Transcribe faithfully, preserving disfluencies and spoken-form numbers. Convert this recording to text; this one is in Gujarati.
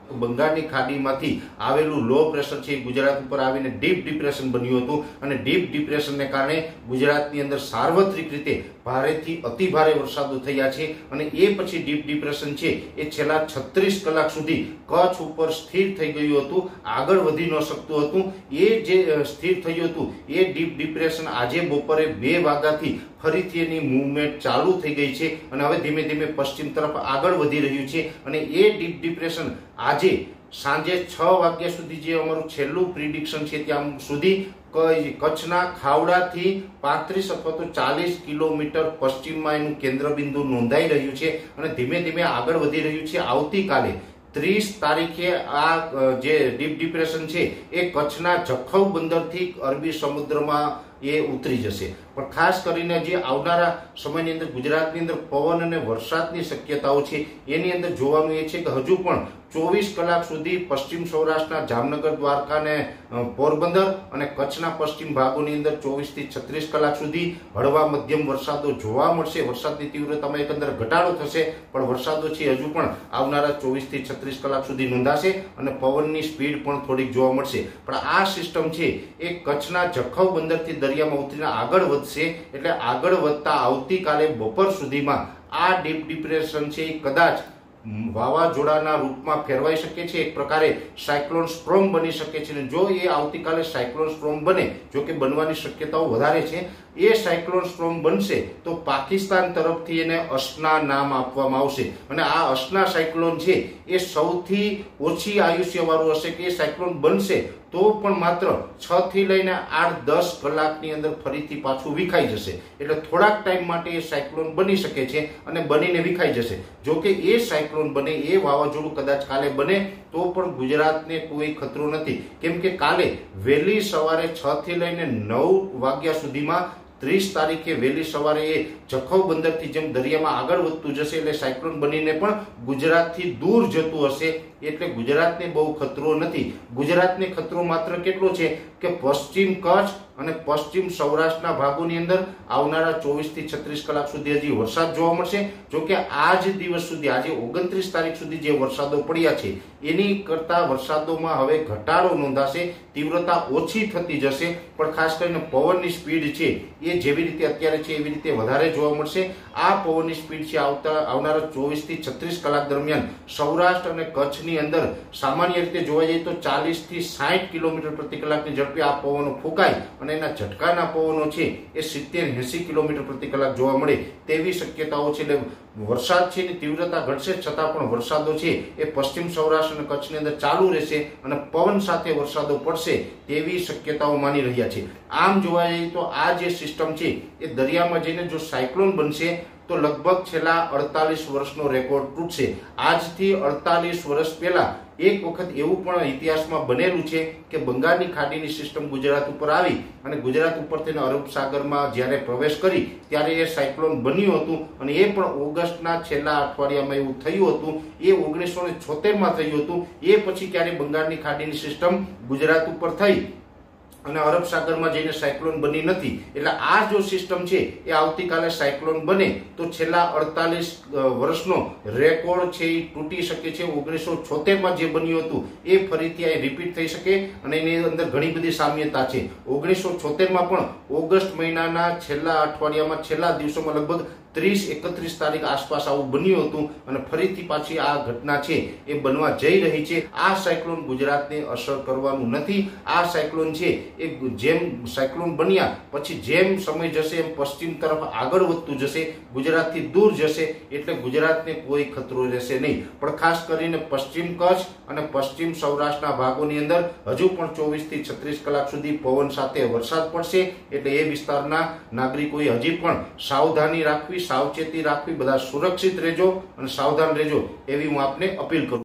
બંગાળની ખાડીમાંથી આવેલું લો પ્રેશર છે ગુજરાત ઉપર આવીને ડીપ ડિપ્રેશન બન્યું હતું અને ડીપ ડિપ્રેશનને કારણે ગુજરાતની અંદર સાર્વત્રિક રીતે ભારેથી અતિ ભારે વરસાદો થયા છે અને એ પછી ડીપ ડિપ્રેશન છે એ છેલ્લા છત્રીસ કલાક સુધી કચ્છ ઉપર સ્થિર થઈ ગયું હતું, આગળ વધી ન શકતું હતું. એ જે સ્થિર થયું હતું એ ડીપ ડિપ્રેશન આજે બપોરે બે વાગ્યાથી ફરીથી એની મૂવમેન્ટ ચાલુ થઈ ગઈ છે અને હવે ધીમે ધીમે પશ્ચિમ તરફ આગળ વધી રહ્યું છે અને એ ડીપ ડિપ્રેશન આજે સાંજે છ વાગ્યા સુધી જે અમારું છેલ્લું પ્રિડિક્શન છે ત્યાં સુધી કચ્છના ખાવડાથી પાંત્રીસ અથવા તો ચાલીસ કિલોમીટર પશ્ચિમમાં એનું કેન્દ્રબિંદુ નોંધાઈ રહ્યું છે અને ધીમે ધીમે આગળ વધી રહ્યું છે. આવતીકાલે ત્રીસ તારીખે આ જે ડીપ ડિપ્રેશન છે એ કચ્છના જખૌ બંદરથી અરબી સમુદ્રમાં એ ઉતરી જશે. પણ ખાસ કરીને જે આવનારા સમયની અંદર ગુજરાતની અંદર પવન અને વરસાદની શક્યતાઓ છે એની અંદર જોવાનું એ છે કે હજુ પણ ચોવીસ કલાક સુધી પશ્ચિમ સૌરાષ્ટ્રના જામનગર, દ્વારકા અને પોરબંદર અને કચ્છના પશ્ચિમ ભાગોની અંદર ચોવીસ થી છત્રીસ કલાક સુધી હળવા મધ્યમ વરસાદો જોવા મળશે. વરસાદની તીવ્રતામાં એકંદર ઘટાડો થશે પણ વરસાદો છે હજુ પણ આવનારા ચોવીસ થી છત્રીસ કલાક સુધી નોંધાશે અને પવનની સ્પીડ પણ થોડીક જોવા મળશે. પણ આ સિસ્ટમ છે એ કચ્છના જખૌ બંદરથી દરિયામાં ઉતરીને આગળ વધશે એટલે આગળ વધતા આવતીકાલે બપોર સુધીમાં આ ડીપ ડિપ્રેશન છે એ કદાચ વાવાઝોડાના રૂપમાં ફેરવાઈ શકે છે, એક પ્રકારે સાયક્લોન સ્ટ્રોમ બની શકે છે. જો એ આવતીકાલે સાયક્લોન સ્ટ્રોમ બને, જો કે બનવાની શક્યતાઓ વધારે છે, એ સાયક્લોન સ્ટ્રોમ બનશે તો પાકિસ્તાન તરફથી એને અસના નામ આપવામાં આવશે અને આ અસના સાયક્લોન છે એ સૌથી ઓછી આયુષ્ય વાળું હશે કે એ સાયક્લોન બનશે તો પણ માત્ર છ થી લઈને આઠ દસ કલાકની અંદર ફરીથી પાછું વિખાઈ જશે. એટલે થોડાક ટાઈમ માટે એ સાયક્લોન બની શકે છે અને બનીને વિખાઈ જશે. જો કે એ સાયક્લોન બને, એ વાવાઝોડું કદાચ કાલે બને તો પણ ગુજરાતને કોઈ ખતરો નથી, કેમ કે કાલે વહેલી સવારે છ થી લઈને નવ વાગ્યા સુધીમાં ત્રીસ તારીખે વહેલી સવારે એ જખૌ બંદરથી જેમ દરિયામાં આગળ વધતું જશે એટલે સાયક્લોન બનીને પણ ગુજરાતથી દૂર જતું હશે. એટલે ગુજરાતને બહુ ખતરો નથી. ગુજરાતને ખતરો માત્ર કેટલો છે કે પશ્ચિમ કચ્છ અને પશ્ચિમ સૌરાષ્ટ્રના ભાગોની અંદર આવનારા ચોવીસ થી છત્રીસ કલાક સુધી હજી વરસાદ જોવા મળશે. જો કે આજ દિવસ સુધી, આજે ઓગણત્રીસ તારીખ સુધી જે વરસાદો પડ્યા છે એની કરતા વરસાદોમાં હવે ઘટાડો નોંધાશે, તીવ્રતા ઓછી થતી જશે. પણ ખાસ કરીને પવનની સ્પીડ છે એ જેવી રીતે અત્યારે છે એવી રીતે વધારે જોવા મળશે. આ પવનની સ્પીડ છે આવતા આવનારા ચોવીસ થી છત્રીસ કલાક દરમિયાન સૌરાષ્ટ્ર અને કચ્છની અંદર સામાન્ય રીતે જોવા જઈએ તો ચાલીસ થી સાઠ કિલોમીટર પ્રતિ કલાકની ઝડપે આ પવનો ફૂંકાય અને એના ઝટકાના પવનો છે એ સિત્તેર એસી કિલોમીટર પ્રતિ કલાક જોવા મળે તેવી શક્યતાઓ છે. એટલે વરસાદ છે એની તીવ્રતા ઘટશે છતાં પણ વરસાદો છે એ પશ્ચિમ સૌરાષ્ટ્ર અને કચ્છની અંદર ચાલુ રહેશે અને પવન સાથે વરસાદો પડશે તેવી શક્યતાઓ માની રહ્યા છે. આમ જોવા જઈએ તો આ જે સિસ્ટમ છે એ દરિયામાં જઈને જો સાયક્લોન બનશે તો લગભગ છેલ્લા અડતાલીસ વર્ષનો રેકોર્ડ તૂટશે. આજથી અડતાલીસ વર્ષ પહેલા એક વખત એવું પણ ઇતિહાસમાં બનેલું છે કે બંગાળની ખાડીની સિસ્ટમ ગુજરાત ઉપર આવી અને ગુજરાત ઉપરથી અરબ સાગરમાં જ્યારે પ્રવેશ કરી ત્યારે એ સાયક્લોન બન્યું હતું અને એ પણ ઓગસ્ટના છેલ્લા અઠવાડિયામાં એવું થયું હતું. એ ઓગણીસો ને છોતેર માં થયું હતું. એ પછી ક્યારે બંગાળની ખાડીની સિસ્ટમ ગુજરાત ઉપર થઈ અને અરબ સાગરમાં જઈને સાયક્લોન બની નથી. એટલે આ જો સિસ્ટમ છે એ આવતીકાલે સાયક્લોન બને તો છેલ્લા અડતાલીસ વર્ષનો રેકોર્ડ છે એ તૂટી શકે છે. ઓગણીસો છોતેર માં જે બન્યું હતું એ ફરીથી આ રિપીટ થઈ શકે અને એની અંદર ઘણી બધી સામ્યતા છે. ઓગણીસો છોતેર માં પણ ઓગસ્ટ મહિનાના છેલ્લા અઠવાડિયામાં છેલ્લા દિવસોમાં લગભગ ત્રીસ એકત્રીસ તારીખ આસપાસ આવું બન્યું હતું અને ફરીથી પાછી આ ઘટના છે એ બનવા જઈ રહી છે. આ સાયક્લોન ગુજરાતને અસર કરવાનું નથી. આ સાયક્લોન છે એ જેમ સાયક્લોન બન્યા પછી જેમ સમય જશે એમ પશ્ચિમ તરફ આગળ વધતું જશે, ગુજરાતથી દૂર જશે એટલે ગુજરાતને કોઈ ખતરો રહેશે નહીં. પણ ખાસ કરીને પશ્ચિમ કચ્છ અને પશ્ચિમ સૌરાષ્ટ્રના ભાગોની અંદર હજુ પણ ચોવીસ થી છત્રીસ કલાક સુધી પવન સાથે વરસાદ પડશે. એટલે એ વિસ્તારના નાગરિકોએ હજી પણ સાવધાની રાખવી, સાવચેતી રાખવી, બધા સુરક્ષિત રહેજો અને સાવધાન રહેજો એવી હું આપને અપીલ કરું.